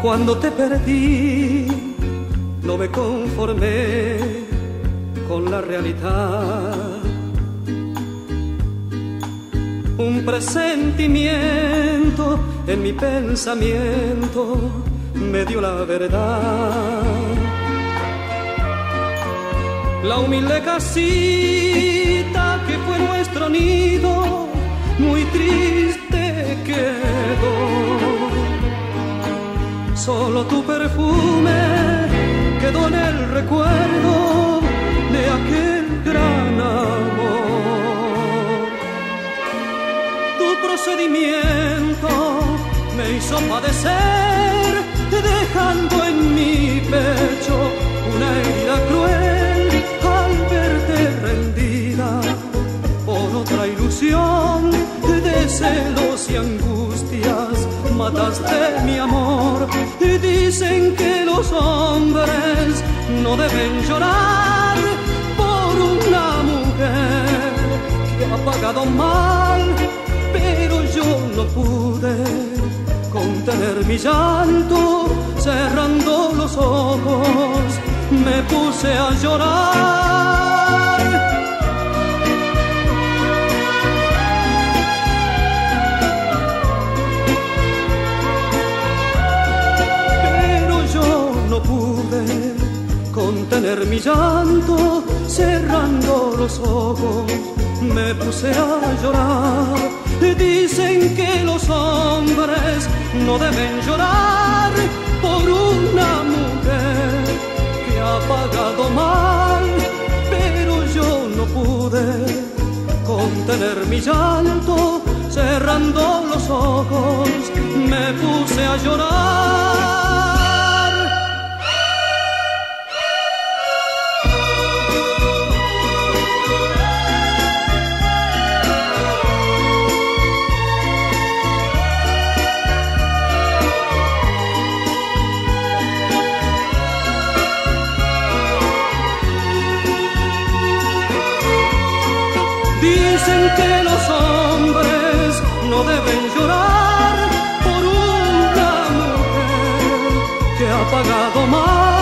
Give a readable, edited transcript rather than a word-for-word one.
Cuando te perdí, no me conformé con la realidad. Un presentimiento en mi pensamiento me dio la verdad. La humilde casita que fue nuestro nido, muy triste quedó. Solo tu perfume quedó en el recuerdo de aquel gran amor. Tu procedimiento me hizo padecer, dejando en mi pecho una herida cruel al verte rendida por otra ilusión de celos y angustias. Mataste mi amor. Y dicen que los hombres no deben llorar por una mujer que ha pagado mal, pero yo no pude contener mi llanto. Cerrando los ojos me puse a llorar. Contener mi llanto, cerrando los ojos, me puse a llorar. Dicen que los hombres no deben llorar por una mujer que ha pagado mal, pero yo no pude contener mi llanto, cerrando los ojos, me puse a llorar. Dicen que los hombres no deben llorar por una mujer que ha pagado mal.